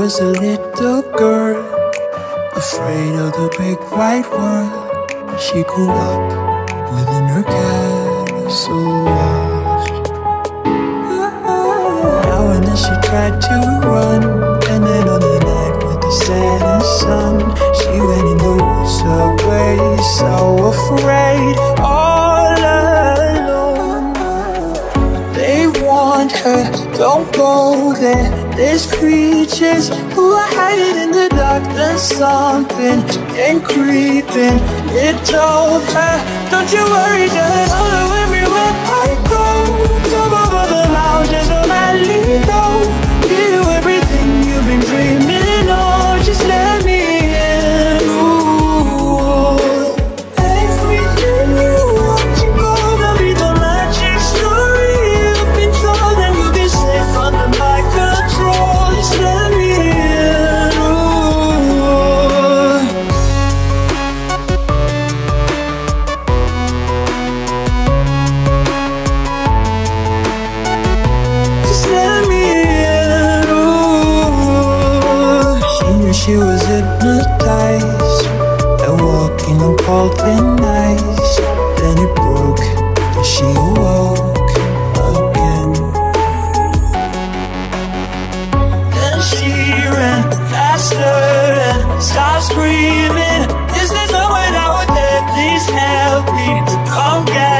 was a little girl, afraid of the big white world. She grew up within her castle walls. Now and then she tried to run, and then on the night with the setting sun, she went in the woods away, so afraid, all alone. They warned her, don't go there, there's creatures who are hiding in the dark. Then something came creeping, it told her, don't you worry, just follow everywhere I go. Jump over the mountains, no matter go. Give you everything you've been dreaming of, just let me in. Ooh. Everything you want to go, there'll be the magic story you've been told, and you'll be safe under my control. Just let me in. Ooh. Just let me in. Ooh. She knew she was hypnotized and walking on cold thin ice. Then it broke and she awoke again. Then she ran faster and started screaming, is there someone out there? Please help me, come get